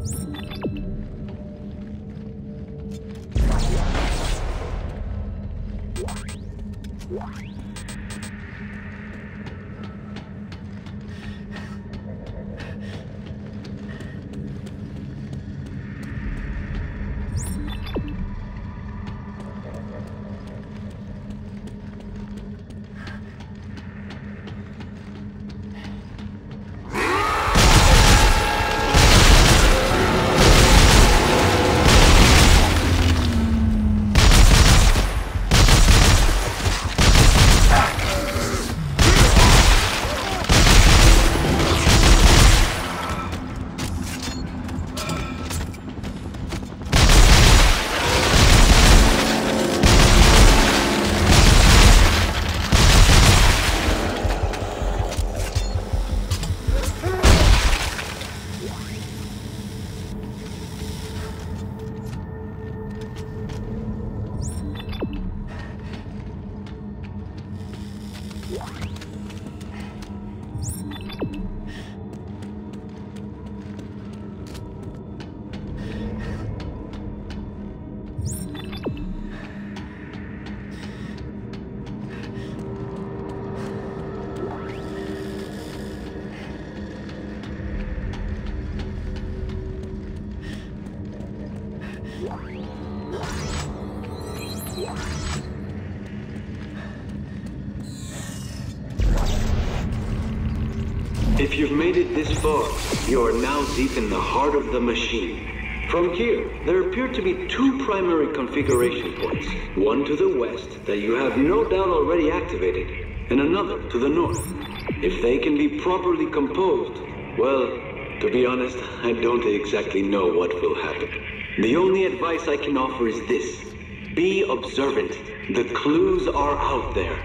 If you've made it this far, you are now deep in the heart of the machine. From here, there appear to be two primary configuration points. One to the west that you have no doubt already activated, and another to the north. If they can be properly composed, well, to be honest, I don't exactly know what will happen. The only advice I can offer is this. Be observant. The clues are out there.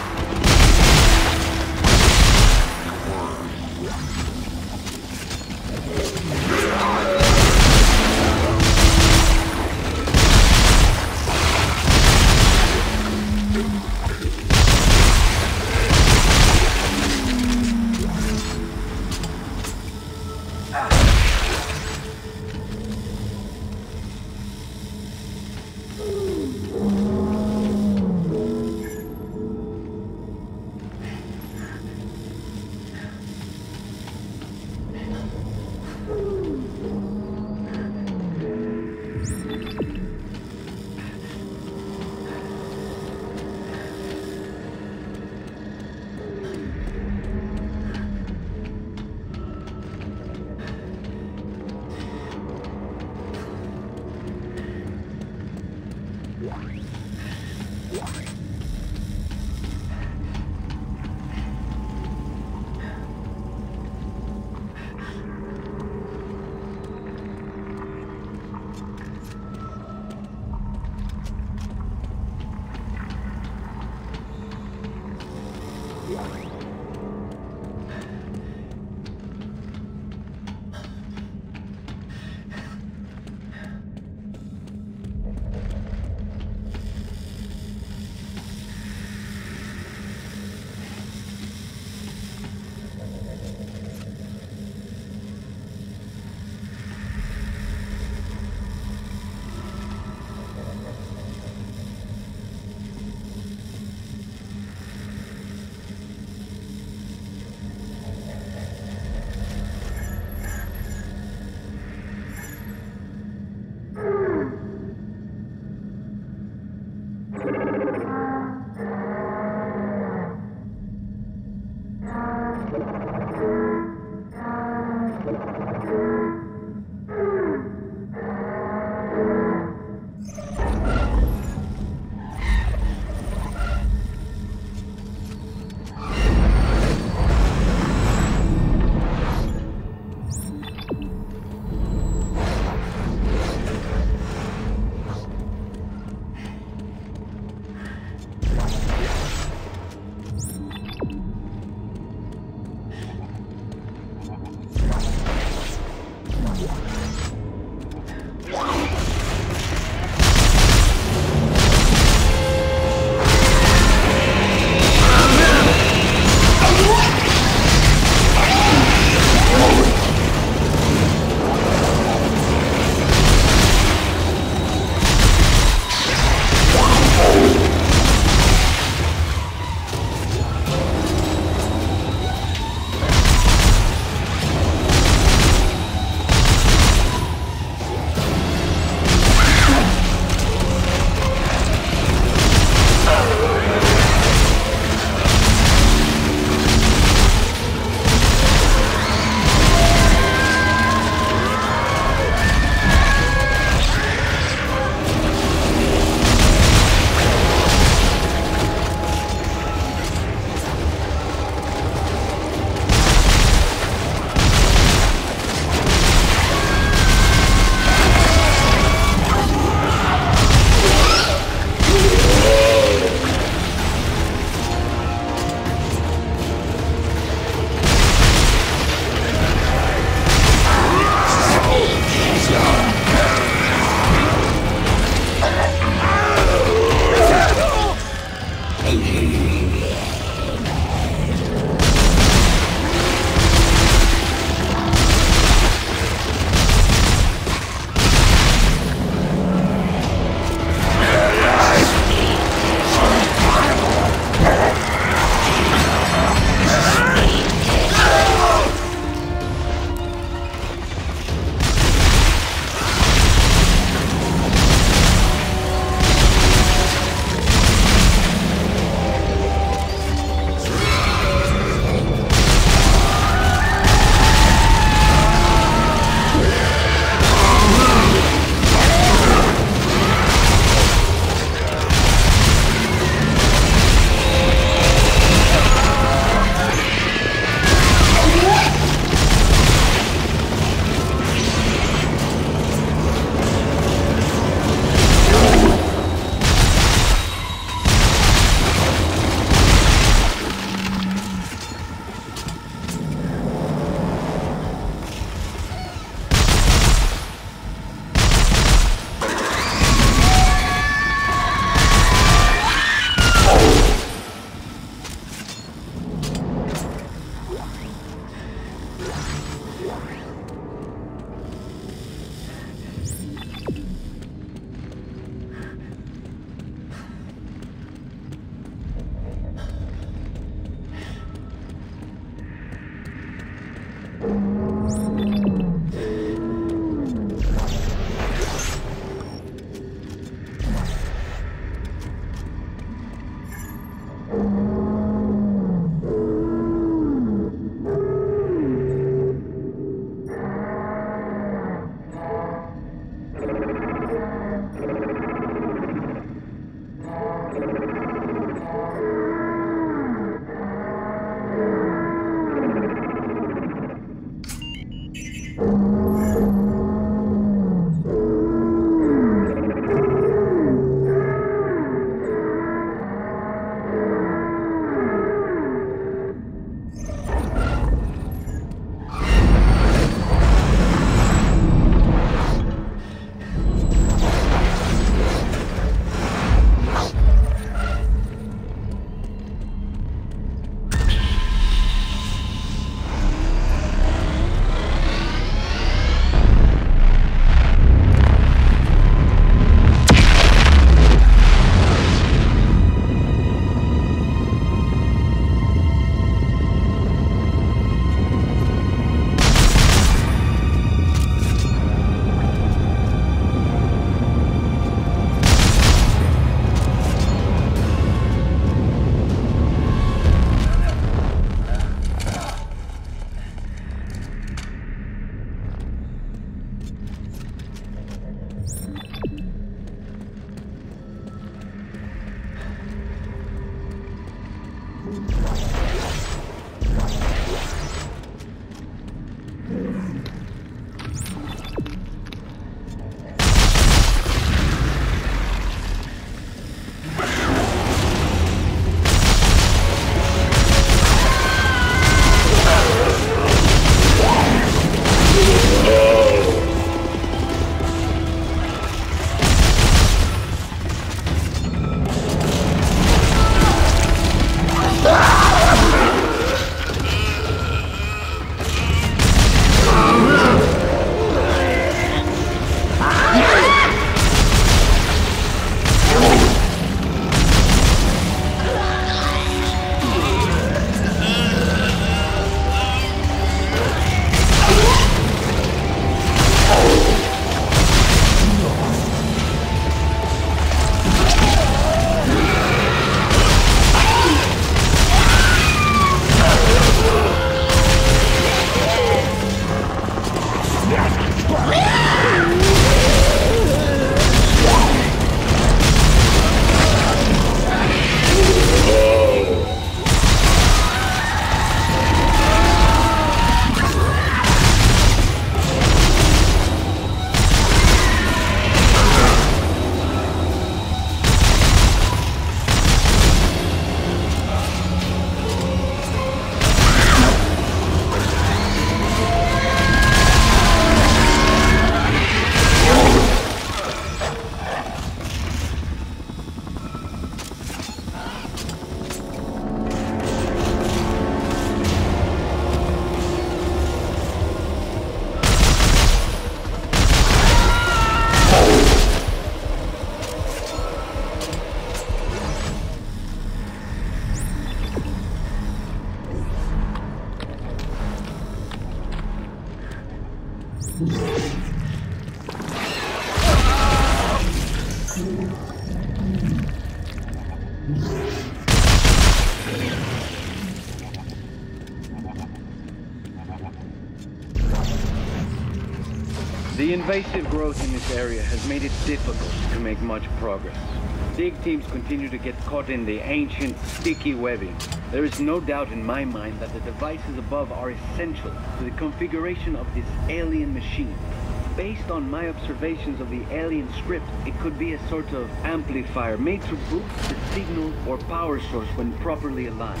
The invasive growth in this area has made it difficult to make much progress. Dig teams continue to get caught in the ancient, sticky webbing. There is no doubt in my mind that the devices above are essential to the configuration of this alien machine. Based on my observations of the alien script, it could be a sort of amplifier made to boost the signal or power source when properly aligned.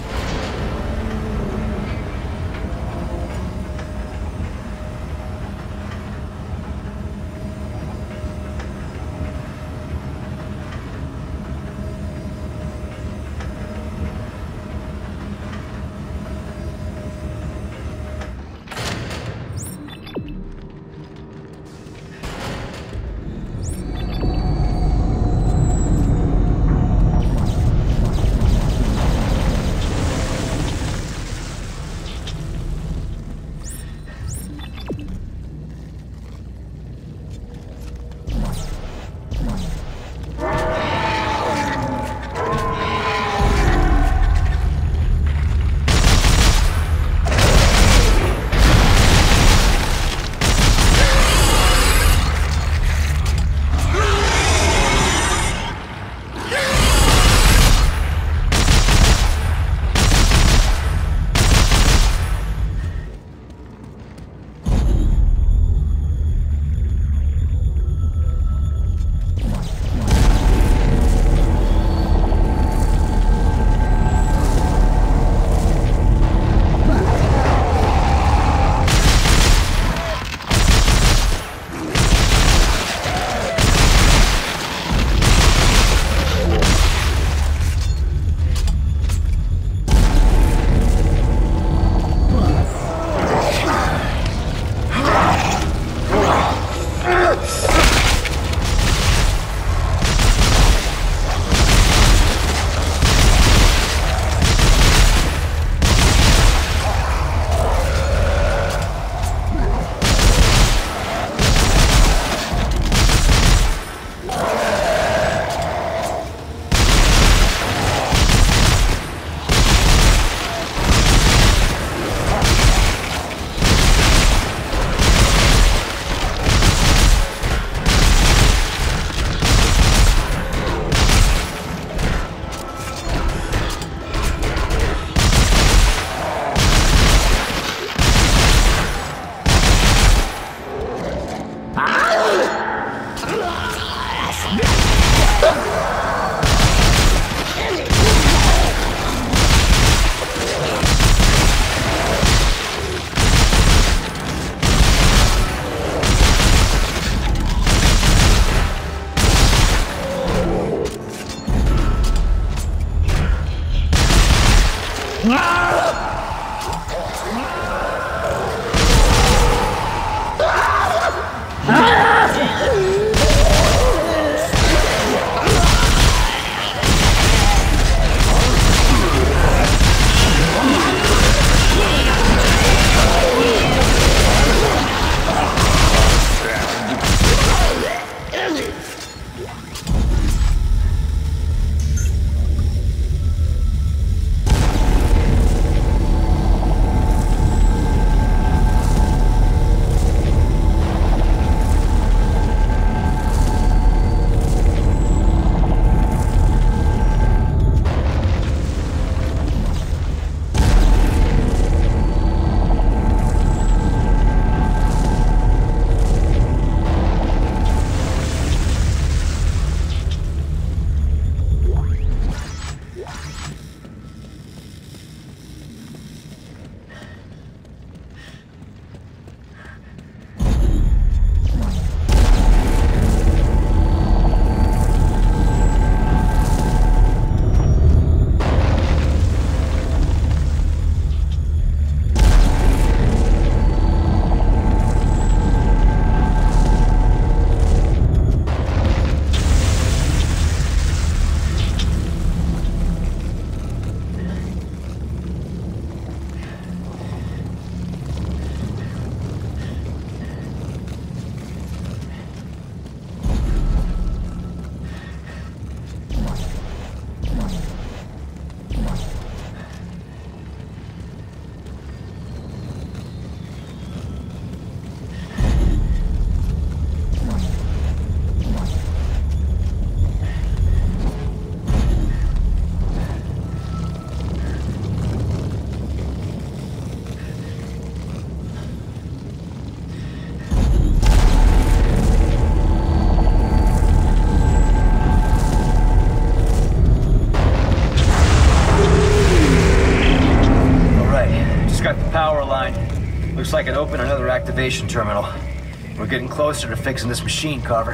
Looks like it opened another activation terminal. We're getting closer to fixing this machine, Carver.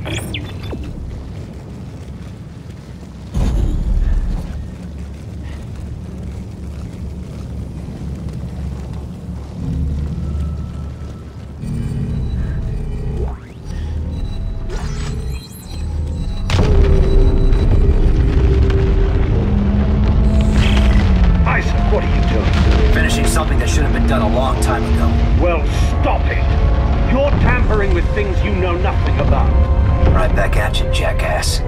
Isaac, what are you doing? Finishing something that should have been done a long time ago. Well, stop it! You're tampering with things you know nothing about. Right back at you, jackass.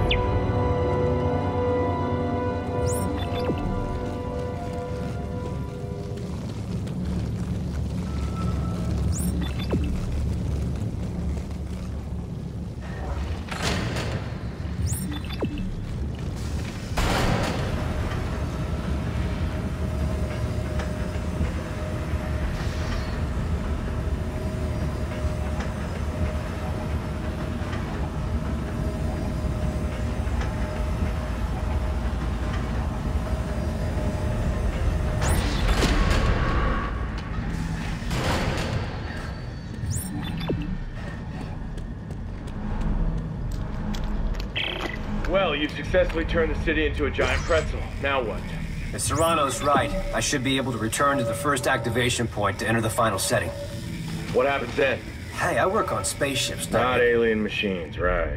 Well, you've successfully turned the city into a giant pretzel. Now what? If Serrano's right, I should be able to return to the first activation point to enter the final setting. What happens then? Hey, I work on spaceships, Not alien machines, right?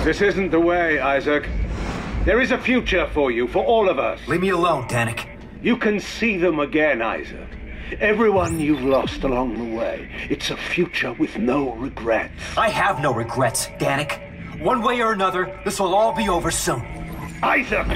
This isn't the way, Isaac. There is a future for you, for all of us. Leave me alone, Danik. You can see them again, Isaac. Everyone you've lost along the way. It's a future with no regrets. I have no regrets, Danik. One way or another, this will all be over soon. Isaac!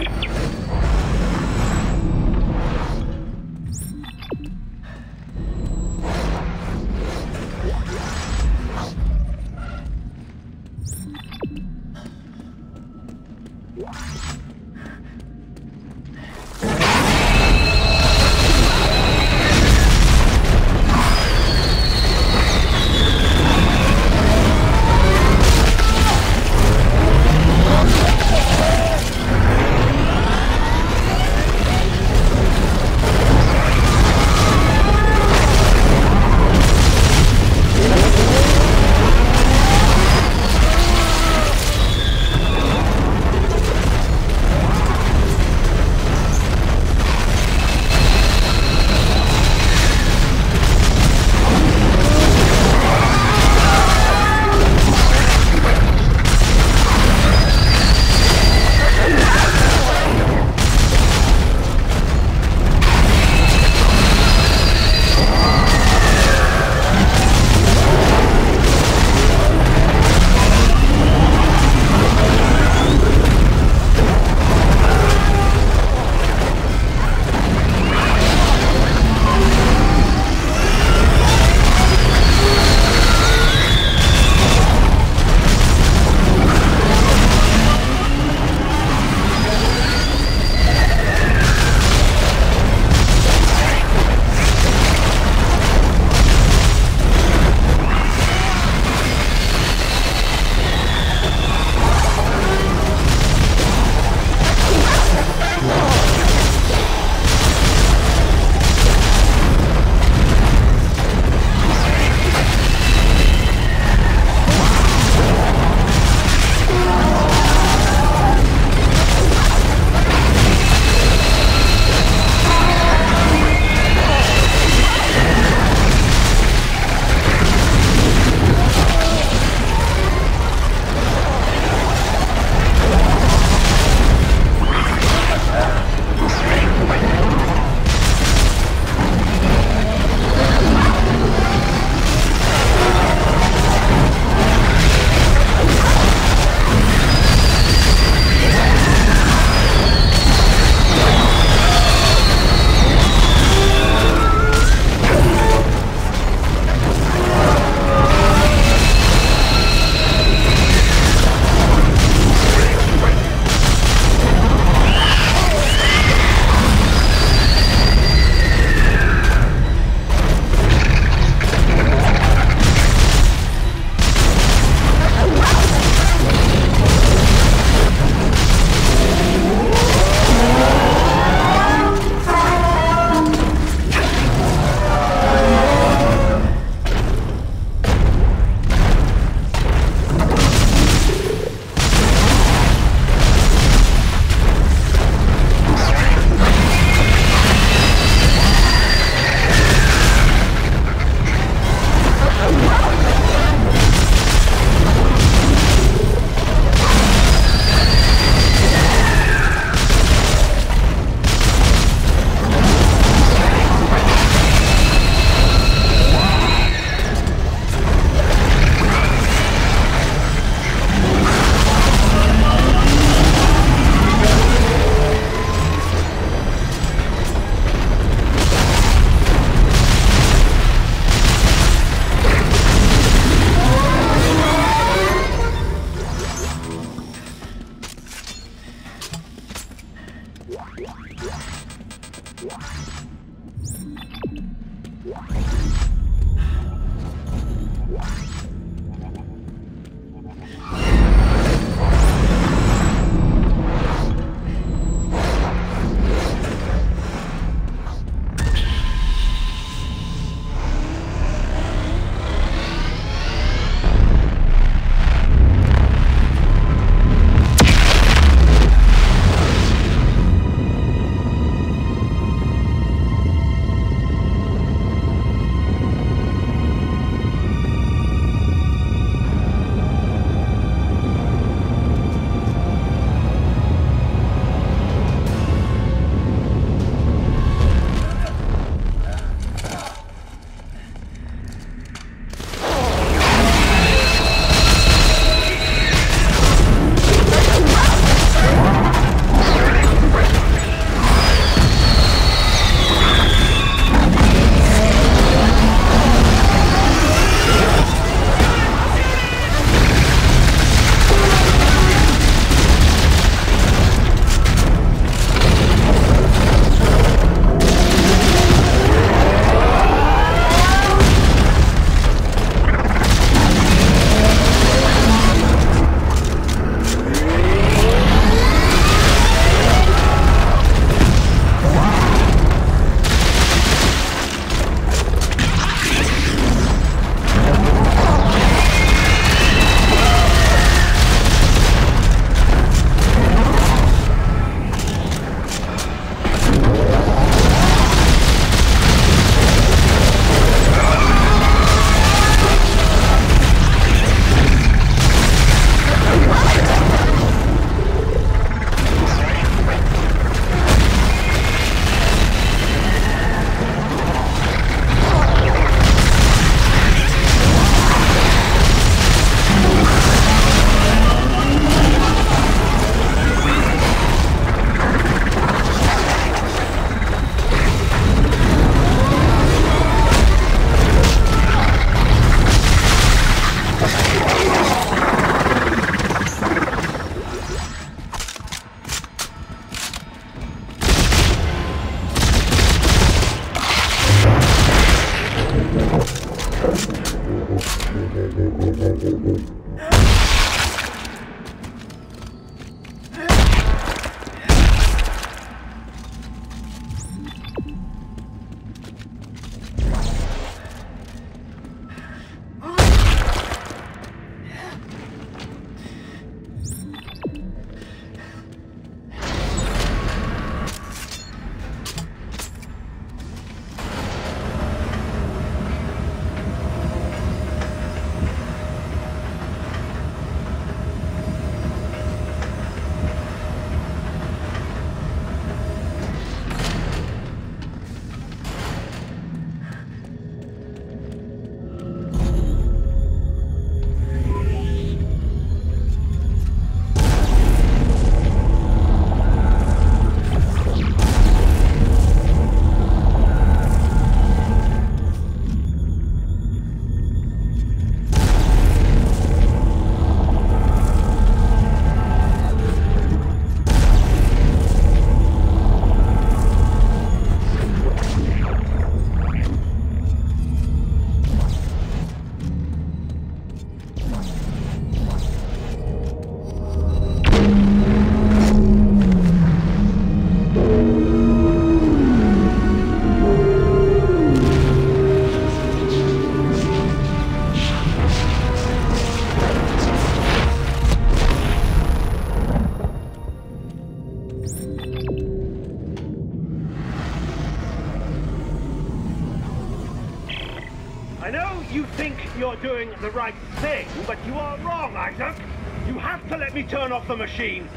I know you think you're doing the right thing, but you are wrong, Isaac. You have to let me turn off the machine.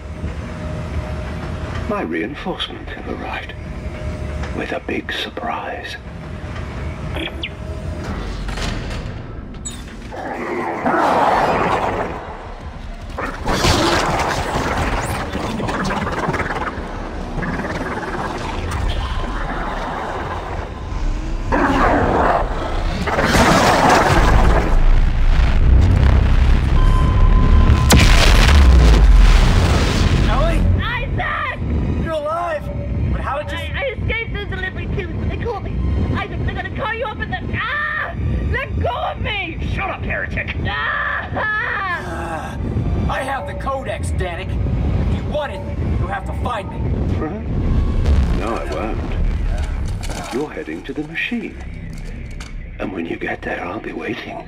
My reinforcement have arrived with a big surprise. I have the Codex, Danik. If you want it, you'll have to find me. Right? No, I won't. You're heading to the machine. And when you get there, I'll be waiting.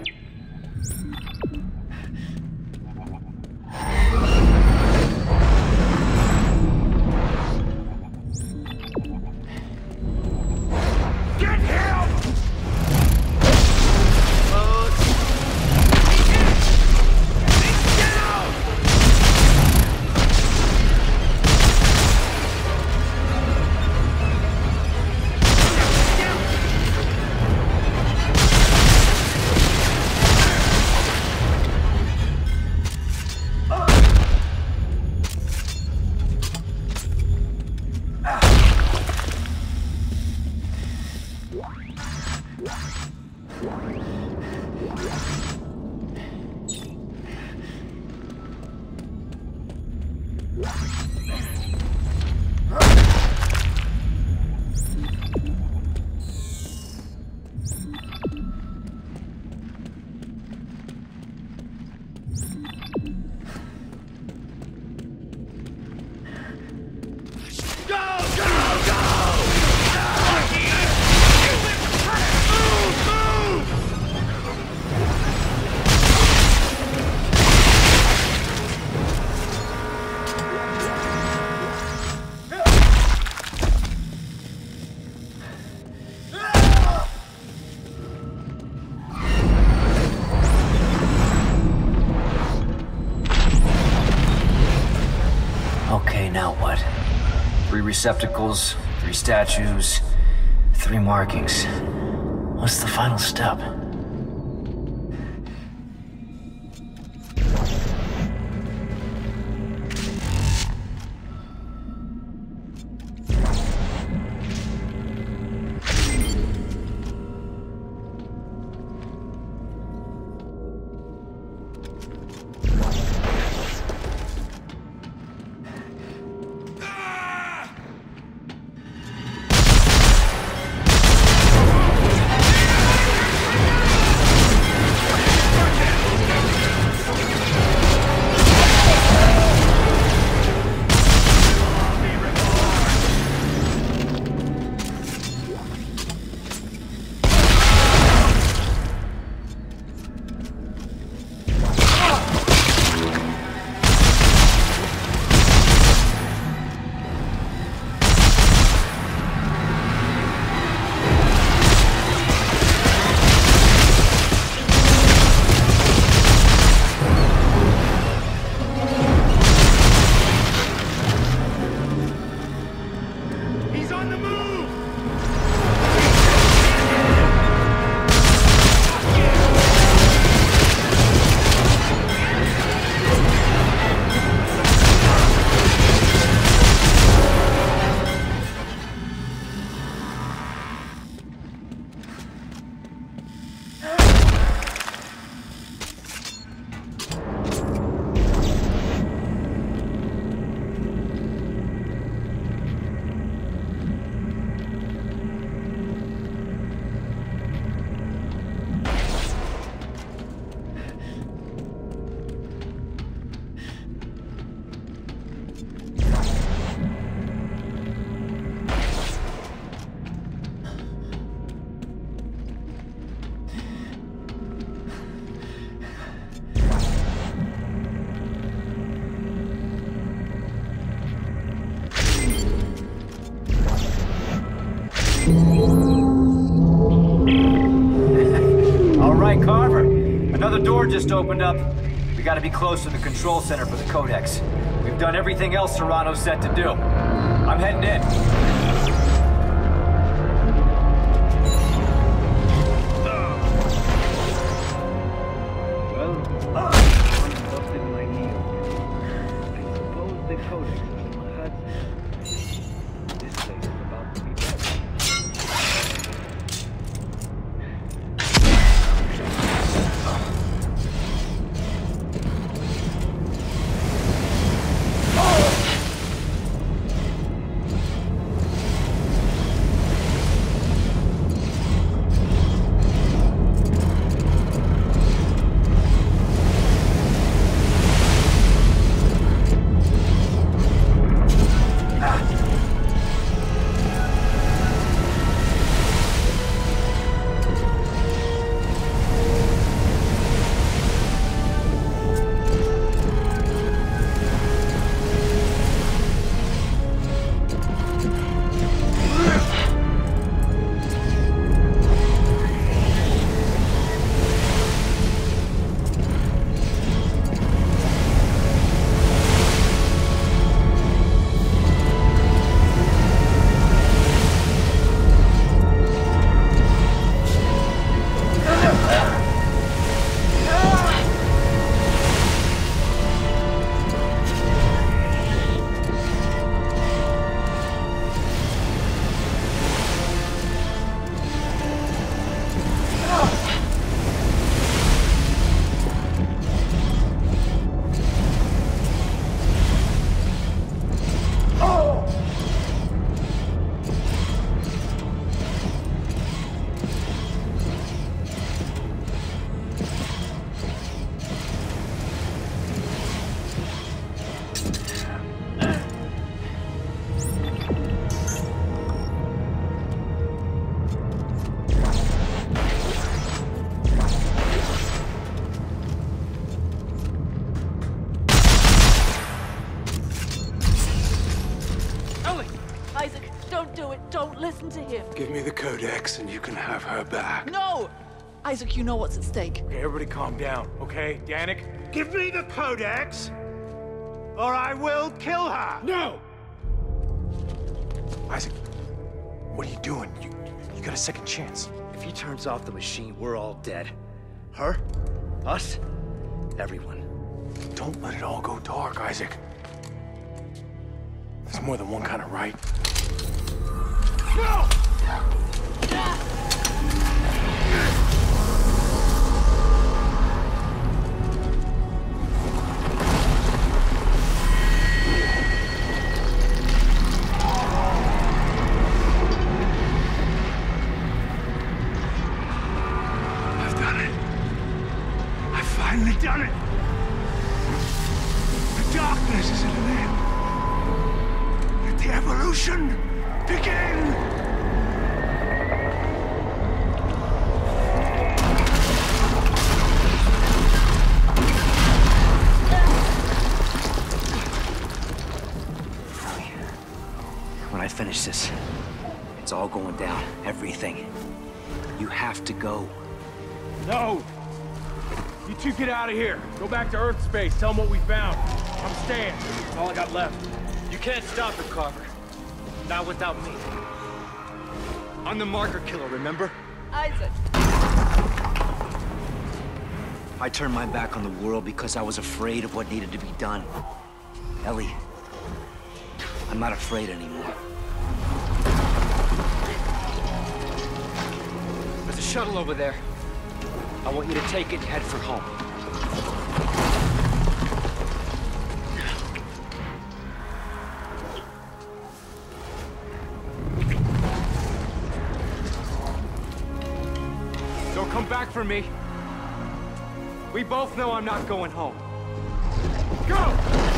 Now what? 3 receptacles, 3 statues, 3 markings. What's the final step? a door just opened up. We gotta be close to the control center for the Codex. We've done everything else Serrano's set to do. I'm heading in. Well, one busted my heel. I suppose the Codex is in my head. This place is about to be dead. Isaac, don't do it. Don't listen to him. Give me the Codex and you can have her back. No! Isaac, you know what's at stake. Okay, everybody calm down, okay? Danik? Give me the Codex, or I will kill her! No! Isaac, what are you doing? You got a second chance. If he turns off the machine, we're all dead. Her? Us? Everyone. Don't let it all go dark, Isaac. There's more than one kind of right. No! I've done it. I've finally done it. The darkness is at an end. Let the evolution begin! When I finish this, it's all going down. Everything. You have to go. No! You two get out of here. Go back to Earth space. Tell them what we found. I'm staying. That's all I got left. You can't stop it, Carver. Not without me. I'm the marker killer, remember? Isaac! I turned my back on the world because I was afraid of what needed to be done. Ellie, I'm not afraid anymore. There's a shuttle over there. I want you to take it and head for home. Don't come back for me. We both know I'm not going home. Go!